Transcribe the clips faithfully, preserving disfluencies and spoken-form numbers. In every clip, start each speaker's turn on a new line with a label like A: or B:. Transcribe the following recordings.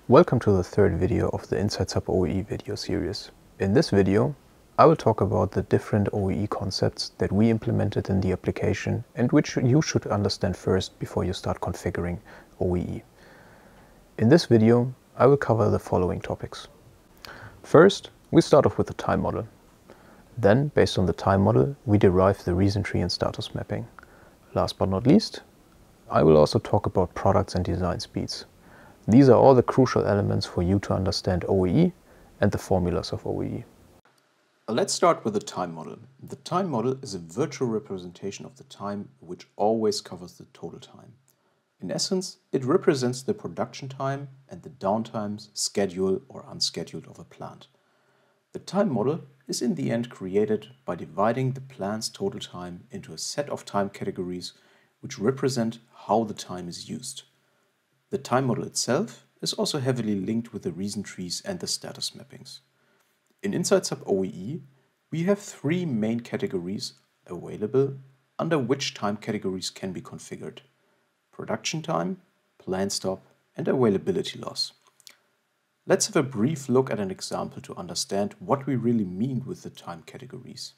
A: Welcome to the third video of the Inside Sub O E E video series. In this video, I will talk about the different O E E concepts that we implemented in the application and which you should understand first before you start configuring O E E. In this video, I will cover the following topics. First, we start off with the time model. Then, based on the time model, we derive the reason tree and status mapping. Last but not least, I will also talk about products and design speeds. These are all the crucial elements for you to understand O E E and the formulas of O E E.
B: Let's start with the time model. The time model is a virtual representation of the time which always covers the total time. In essence, it represents the production time and the downtimes, scheduled or unscheduled, of a plant. The time model is in the end created by dividing the plant's total time into a set of time categories which represent how the time is used. The time model itself is also heavily linked with the reason trees and the status mappings. In Inside Sub O E E, we have three main categories available under which time categories can be configured: production time, plant stop, and availability loss. Let's have a brief look at an example to understand what we really mean with the time categories.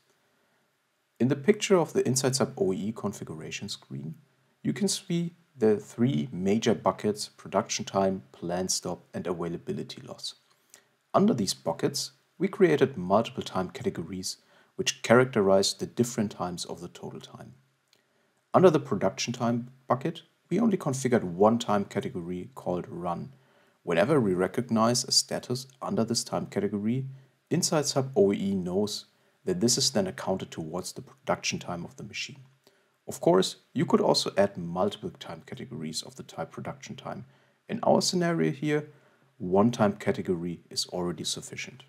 B: In the picture of the Inside Sub O E E configuration screen, you can see the three major buckets: production time, plant stop, and availability loss. Under these buckets, we created multiple time categories which characterize the different times of the total time. Under the production time bucket, we only configured one time category called run. Whenever we recognize a status under this time category, Inside Sub O E E knows that this is then accounted towards the production time of the machine. Of course, you could also add multiple time categories of the type production time. In our scenario here, one time category is already sufficient.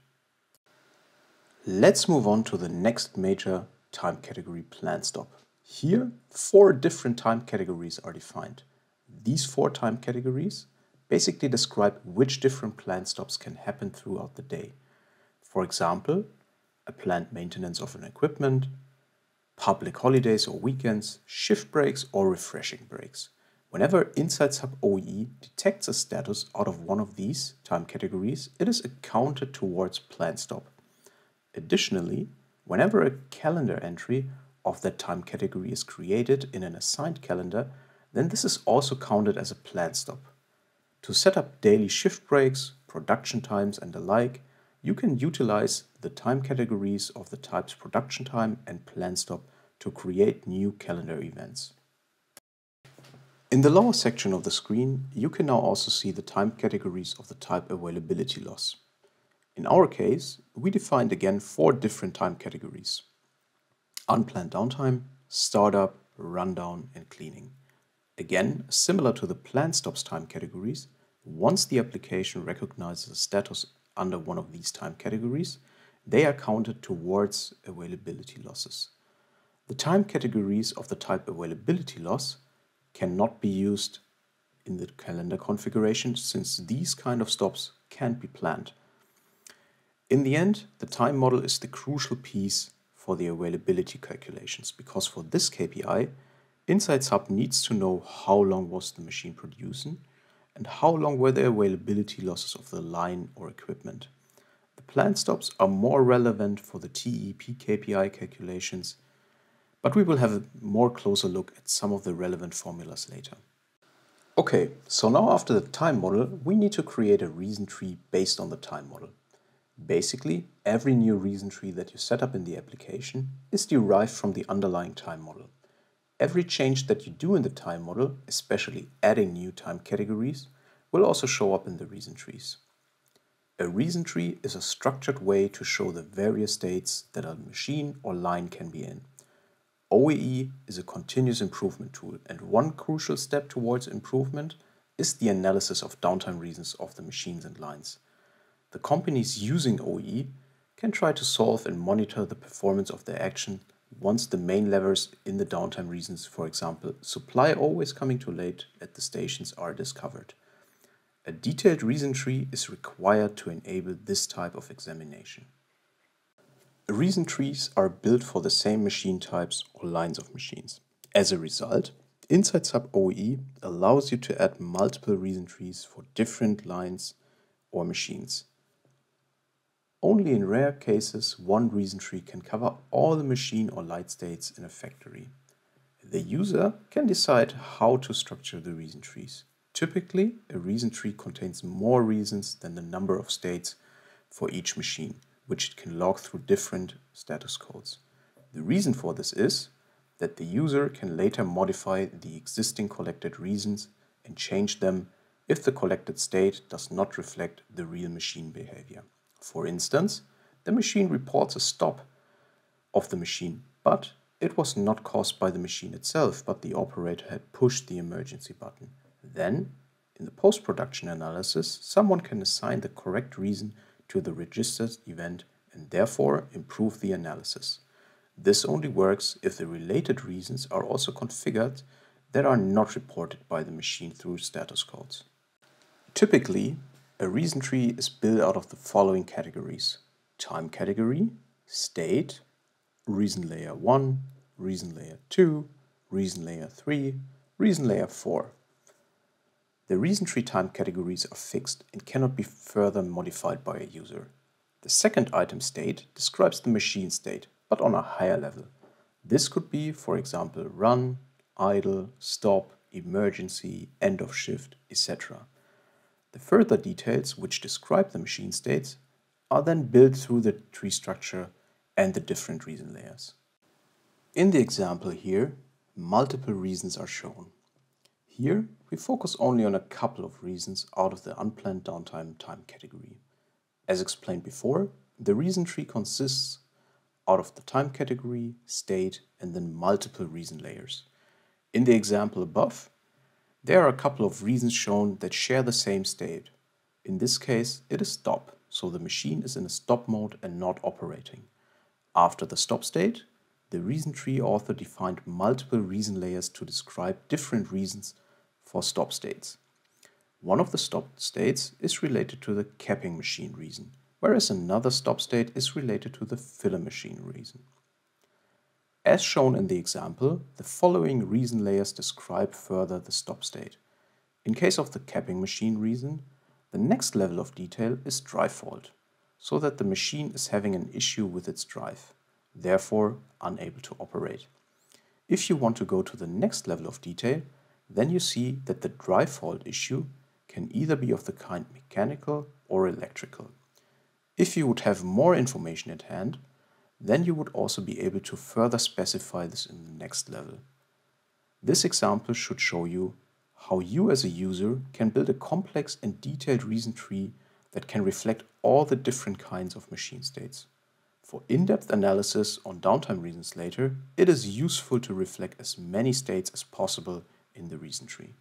B: Let's move on to the next major time category, plant stop. Here, four different time categories are defined. These four time categories basically describe which different plant stops can happen throughout the day. For example, a planned maintenance of an equipment, public holidays or weekends, shift breaks, or refreshing breaks. Whenever Inside Sub O E E detects a status out of one of these time categories, it is accounted towards plant stop. Additionally, whenever a calendar entry of that time category is created in an assigned calendar, then this is also counted as a plant stop. To set up daily shift breaks, production times, and the like, you can utilize the time categories of the types production time and plant stop to create new calendar events. In the lower section of the screen, you can now also see the time categories of the type availability loss. In our case, we defined again four different time categories: unplanned downtime, startup, rundown, and cleaning. Again, similar to the plant stops time categories, once the application recognizes a status under one of these time categories, they are counted towards availability losses. The time categories of the type availability loss cannot be used in the calendar configuration since these kind of stops can't be planned. In the end, the time model is the crucial piece for the availability calculations, because for this K P I, Inside Sub needs to know how long was the machine producing and how long were the availability losses of the line or equipment. The plant stops are more relevant for the T E P K P I calculations, but we will have a more closer look at some of the relevant formulas later. Okay, so now after the time model, we need to create a reason tree based on the time model. Basically, every new reason tree that you set up in the application is derived from the underlying time model. Every change that you do in the time model, especially adding new time categories, will also show up in the reason trees. A reason tree is a structured way to show the various states that a machine or line can be in. O E E is a continuous improvement tool, and one crucial step towards improvement is the analysis of downtime reasons of the machines and lines. The companies using O E E can try to solve and monitor the performance of their action once the main levers in the downtime reasons, for example, supply always coming too late at the stations, are discovered. A detailed reason tree is required to enable this type of examination. Reason trees are built for the same machine types or lines of machines. As a result, Inside Sub O E E allows you to add multiple reason trees for different lines or machines. Only in rare cases, one reason tree can cover all the machine or light states in a factory. The user can decide how to structure the reason trees. Typically, a reason tree contains more reasons than the number of states for each machine, which it can log through different status codes. The reason for this is that the user can later modify the existing collected reasons and change them if the collected state does not reflect the real machine behavior. For instance, the machine reports a stop of the machine, but it was not caused by the machine itself, but the operator had pushed the emergency button. Then, in the post-production analysis, someone can assign the correct reason to the registered event and therefore improve the analysis. This only works if the related reasons are also configured that are not reported by the machine through status codes. Typically, a reason tree is built out of the following categories: time category, state, reason layer one, reason layer two, reason layer three, reason layer four. The reason tree time categories are fixed and cannot be further modified by a user. The second item, state, describes the machine state, but on a higher level. This could be, for example, run, idle, stop, emergency, end of shift, et cetera. The further details which describe the machine states are then built through the tree structure and the different reason layers. In the example here, multiple reasons are shown. Here, we focus only on a couple of reasons out of the unplanned downtime time category. As explained before, the reason tree consists out of the time category, state, and then multiple reason layers. In the example above, there are a couple of reasons shown that share the same state. In this case, it is stop, so the machine is in a stop mode and not operating. After the stop state, the reason tree author defined multiple reason layers to describe different reasons for stop states. One of the stop states is related to the capping machine reason, whereas another stop state is related to the filler machine reason. As shown in the example, the following reason layers describe further the stop state. In case of the capping machine reason, the next level of detail is drive fault, so that the machine is having an issue with its drive, therefore unable to operate. If you want to go to the next level of detail, then you see that the drive fault issue can either be of the kind mechanical or electrical. If you would have more information at hand, then you would also be able to further specify this in the next level. This example should show you how you as a user can build a complex and detailed reason tree that can reflect all the different kinds of machine states. For in-depth analysis on downtime reasons later, it is useful to reflect as many states as possible in the reason tree.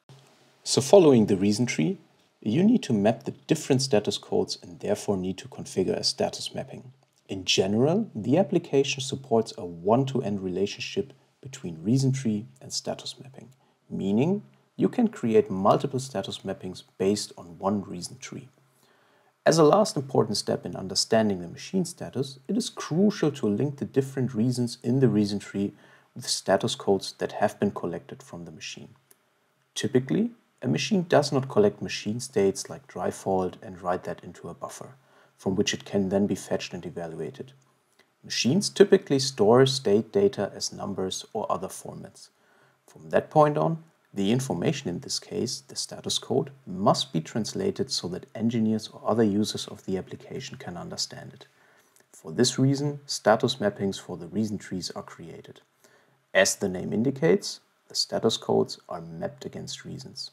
B: So following the reason tree, you need to map the different status codes and therefore need to configure a status mapping. In general, the application supports a one-to-end relationship between reason tree and status mapping, meaning you can create multiple status mappings based on one reason tree. As a last important step in understanding the machine status, it is crucial to link the different reasons in the reason tree with status codes that have been collected from the machine. Typically, a machine does not collect machine states like drive fault and write that into a buffer, from which it can then be fetched and evaluated. Machines typically store state data as numbers or other formats. From that point on, the information, in this case, the status code, must be translated so that engineers or other users of the application can understand it. For this reason, status mappings for the reason trees are created. As the name indicates, the status codes are mapped against reasons.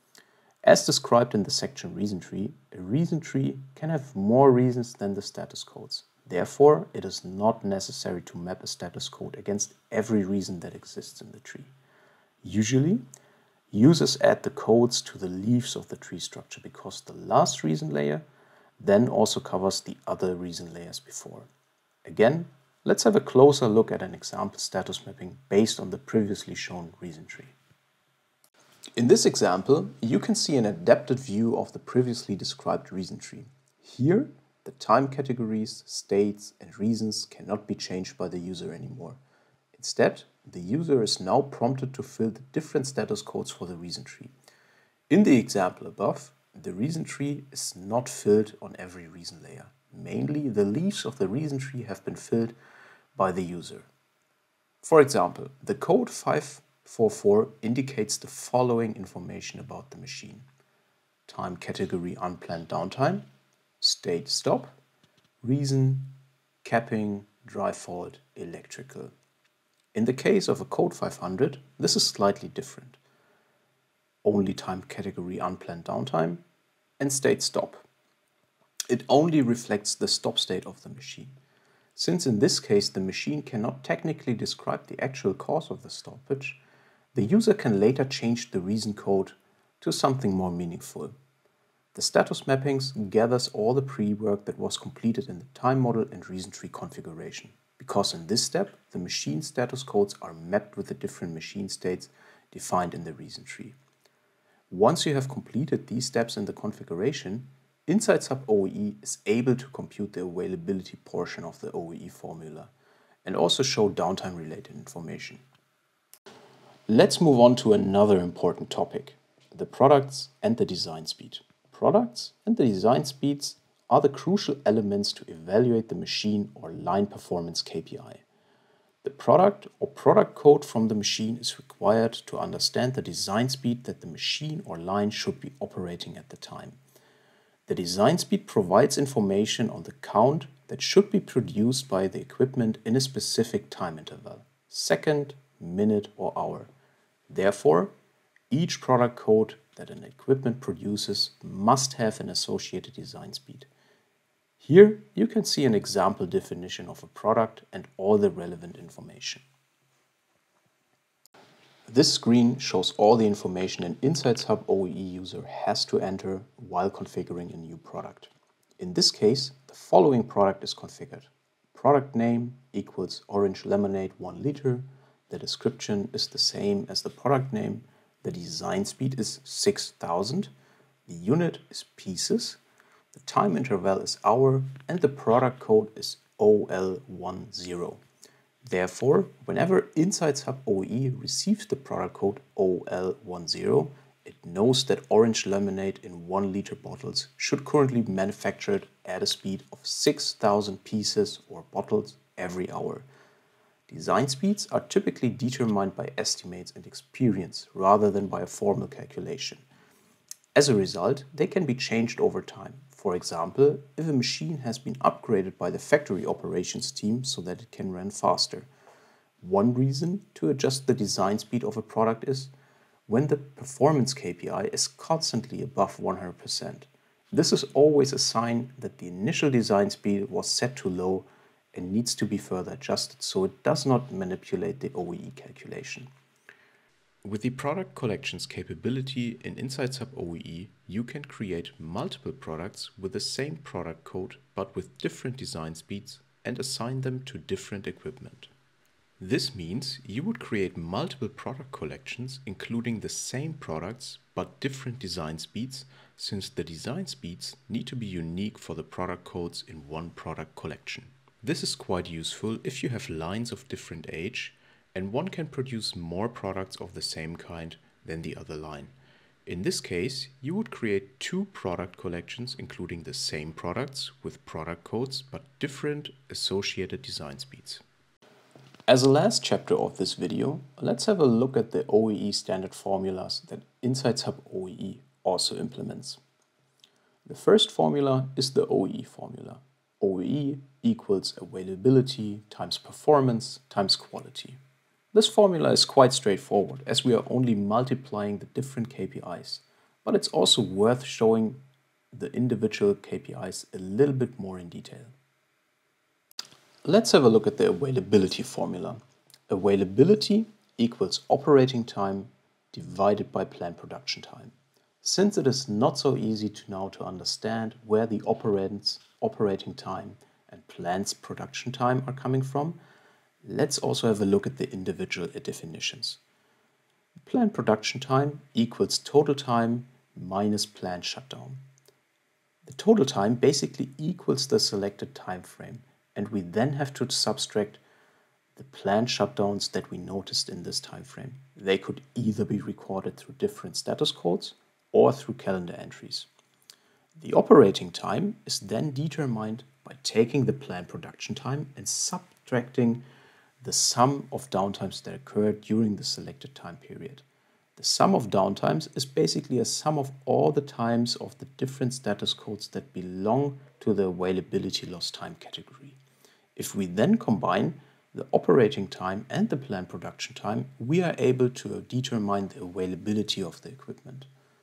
B: As described in the section reason tree, a reason tree can have more reasons than the status codes. Therefore, it is not necessary to map a status code against every reason that exists in the tree. Usually, users add the codes to the leaves of the tree structure because the last reason layer then also covers the other reason layers before. Again, let's have a closer look at an example status mapping based on the previously shown reason tree. In this example, you can see an adapted view of the previously described reason tree. Here, the time categories, states, and reasons cannot be changed by the user anymore. Instead, the user is now prompted to fill the different status codes for the reason tree. In the example above, the reason tree is not filled on every reason layer. Mainly, the leaves of the reason tree have been filled by the user. For example, the code five four four indicates the following information about the machine: time category unplanned downtime, state stop, reason, capping, dry fault, electrical. In the case of a code five hundred, this is slightly different. Only time category unplanned downtime and state stop. It only reflects the stop state of the machine. Since in this case the machine cannot technically describe the actual cause of the stoppage, the user can later change the reason code to something more meaningful. The status mappings gathers all the pre-work that was completed in the time model and reason tree configuration, because in this step the machine status codes are mapped with the different machine states defined in the reason tree. Once you have completed these steps in the configuration, Inside Sub O E E is able to compute the availability portion of the O E E formula and also show downtime related information. Let's move on to another important topic: the products and the design speed. Products and the design speeds are the crucial elements to evaluate the machine or line performance K P I. The product or product code from the machine is required to understand the design speed that the machine or line should be operating at the time. The design speed provides information on the count that should be produced by the equipment in a specific time interval: second, minute, or hour. Therefore, each product code that an equipment produces must have an associated design speed. Here you can see an example definition of a product and all the relevant information. This screen shows all the information an Inside Sub O E E user has to enter while configuring a new product. In this case, the following product is configured. Product name equals orange lemonade one liter. The description is the same as the product name. The design speed is six thousand. The unit is pieces. The time interval is hour, and the product code is O L ten. Therefore, whenever Inside Sub O E E receives the product code O L ten, it knows that orange lemonade in one liter bottles should currently be manufactured at a speed of six thousand pieces or bottles every hour. Design speeds are typically determined by estimates and experience rather than by a formal calculation. As a result, they can be changed over time. For example, if a machine has been upgraded by the factory operations team so that it can run faster. One reason to adjust the design speed of a product is when the performance K P I is constantly above one hundred percent. This is always a sign that the initial design speed was set too low and needs to be further adjusted so it does not manipulate the O E E calculation. With the product collections capability in Inside Sub O E E, you can create multiple products with the same product code but with different design speeds and assign them to different equipment. This means you would create multiple product collections including the same products but different design speeds, since the design speeds need to be unique for the product codes in one product collection. This is quite useful if you have lines of different age and one can produce more products of the same kind than the other line. In this case, you would create two product collections including the same products with product codes but different associated design speeds. As a last chapter of this video, let's have a look at the O E E standard formulas that Inside Sub O E E also implements. The first formula is the O E E formula. O E E equals availability times performance times quality. This formula is quite straightforward as we are only multiplying the different K P Is, but it's also worth showing the individual K P Is a little bit more in detail. Let's have a look at the availability formula. Availability equals operating time divided by planned production time. Since it is not so easy to now to understand where the operand's operating time and planned production time are coming from, let's also have a look at the individual definitions. Planned production time equals total time minus planned shutdown. The total time basically equals the selected time frame, and we then have to subtract the planned shutdowns that we noticed in this time frame. They could either be recorded through different status codes or through calendar entries. The operating time is then determined by taking the planned production time and subtracting the sum of downtimes that occurred during the selected time period. The sum of downtimes is basically a sum of all the times of the different status codes that belong to the availability loss time category. If we then combine the operating time and the planned production time, we are able to determine the availability of the equipment.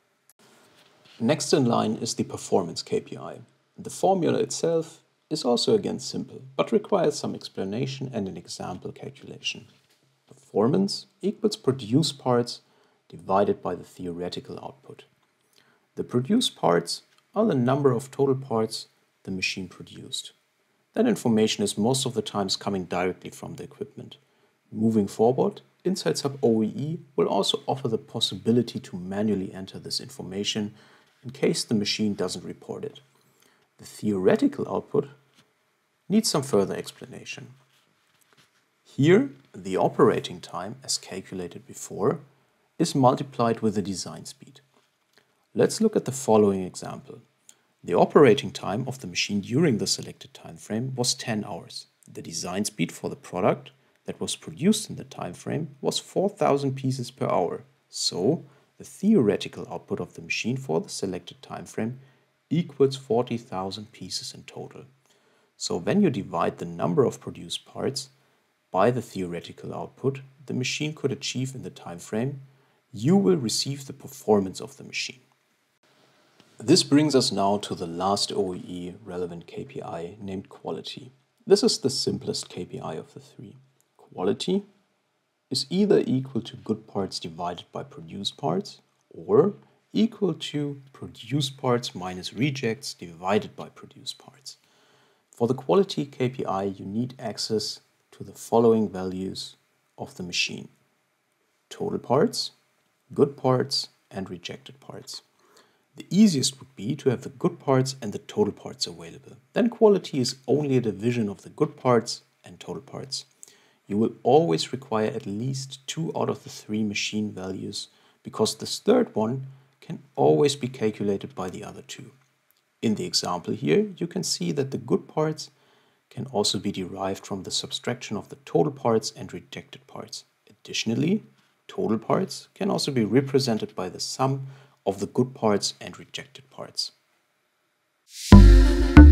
B: Next in line is the performance K P I. The formula itself is also again simple, but requires some explanation and an example calculation. Performance equals produced parts divided by the theoretical output. The produced parts are the number of total parts the machine produced. That information is most of the times coming directly from the equipment. Moving forward, Inside Sub O E E will also offer the possibility to manually enter this information in case the machine doesn't report it. The theoretical output needs some further explanation. Here, the operating time, as calculated before, is multiplied with the design speed. Let's look at the following example. The operating time of the machine during the selected time frame was ten hours. The design speed for the product that was produced in the time frame was four thousand pieces per hour. So, the theoretical output of the machine for the selected time frame equals forty thousand pieces in total. So when you divide the number of produced parts by the theoretical output the machine could achieve in the time frame, you will receive the performance of the machine. This brings us now to the last O E E relevant K P I named quality. This is the simplest K P I of the three. Quality is either equal to good parts divided by produced parts or equal to produced parts minus rejects divided by produced parts. For the quality K P I, you need access to the following values of the machine: total parts, good parts, and rejected parts. The easiest would be to have the good parts and the total parts available. Then quality is only a division of the good parts and total parts. You will always require at least two out of the three machine values because this third one can always be calculated by the other two. In the example here, you can see that the good parts can also be derived from the subtraction of the total parts and rejected parts. Additionally, total parts can also be represented by the sum of the good parts and rejected parts.